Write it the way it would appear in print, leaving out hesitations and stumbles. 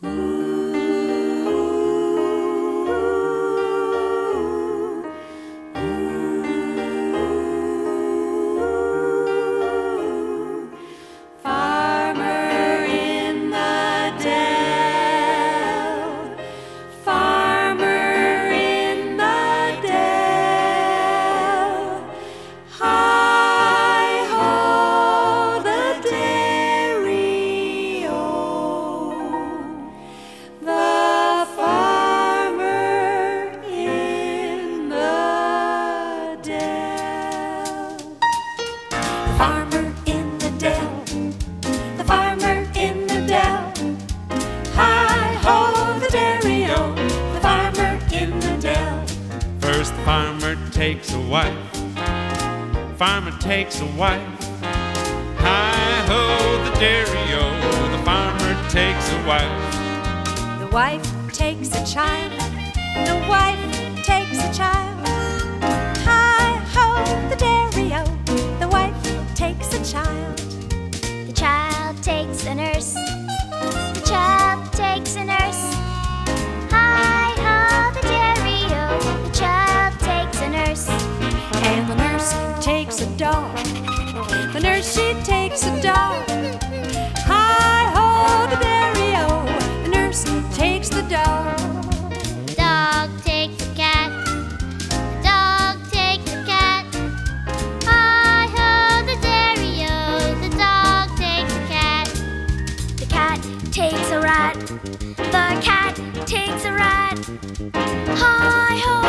Takes a wife, farmer takes a wife. Hi-ho, the dairy-o, the farmer takes a wife. The wife takes a child, the wife takes a child. Hi-ho, the dairy-o, the wife takes a child. The child takes a nurse, the child takes a nurse. Hi-ho, the dairy-o, the child takes a nurse. And the nurse takes a dog, the nurse, she takes a dog. Hi-ho, the dairy-o, the nurse takes the dog. The dog takes a cat, the dog takes a cat. Hi-ho, the dairy-o, the dog takes a cat. The cat takes a rat, the cat takes a rat. Hi-ho,